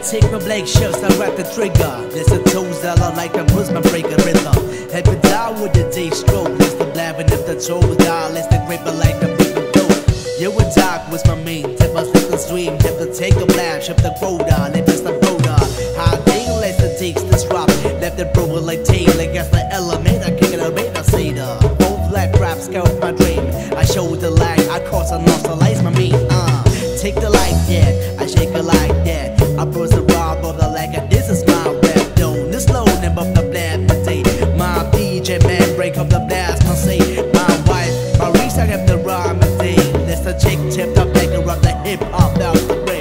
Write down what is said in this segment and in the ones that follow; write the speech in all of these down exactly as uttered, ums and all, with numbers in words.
take my black shirts, I grab the trigger. There's a toes that I like to push my breaker rhythm. Head me down with the day stroke. It's the blabbing if the toes down. It's the gripper like the big dope. You would talk was my main tip. I slip the stream, tip to take a blab, ship the quota, live is the quota. How they let the takes this drop. Left it broken like tail, against the element. I kick it a bit, I say the both black raps scout my dream. I show the lag, I cause a nostalize my meat. Uh, take the like that, I shake it like that. I burst the rob of the leg, and this is my rap. Don't this low name of the blast, my day. My D J man break up the blast, my say. My wife, my reach, I have the rhyme and day. That's the chick tipped up like a rock, the hip hop out the way.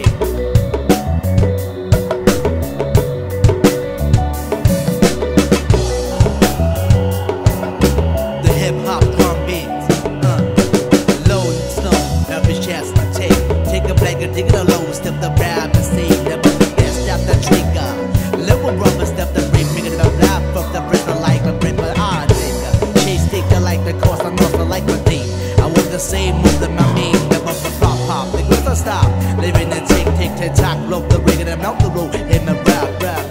The hip hop drum beats, uh, low and slow, every chest I take. Take a black and dig it alone, step the rap and say. The trigger, little rubber step the ring, make it a laugh from the prison like a grip, but I nigga. Chase take the like the course, I'm also like my team. I want the same move that my mean, never the pop pop, the good to stop. Living and tick tick tick tock, rope the rig and I'm out the road in the rap rap.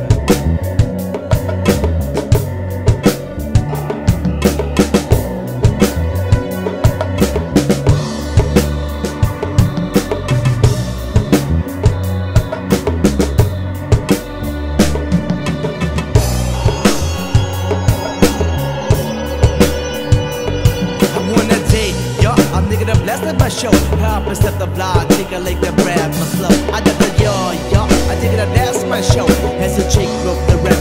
That's my show. Pop and step the block, take a like the rap, my flow. I did the yo, yo. I dig it, that's my show. As a chick broke the rap.